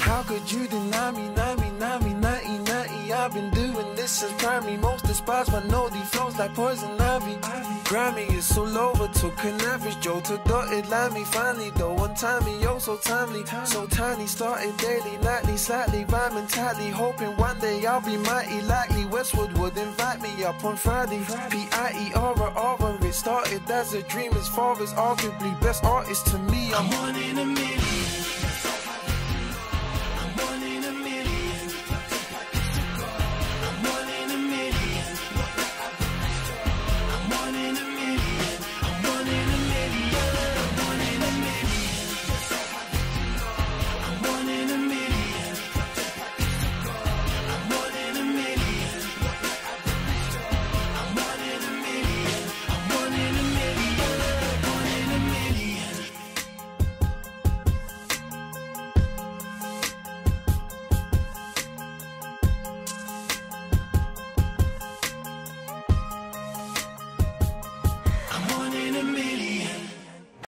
How could you deny me, nutty. I've been doing this since primary. Most despised but know these flows like poison ivy. Grammy is so low but took an average Joe to dotted line me. Finally though, one time me, yo so timely. So tiny, started daily, nightly, slightly rhyming tightly. Hoping one day I'll be mighty likely. Westwood would invite me up on Friday. P-I-E-R-A-R-A. It started as a dream as far as arguably best artist to me. I'm one in a million.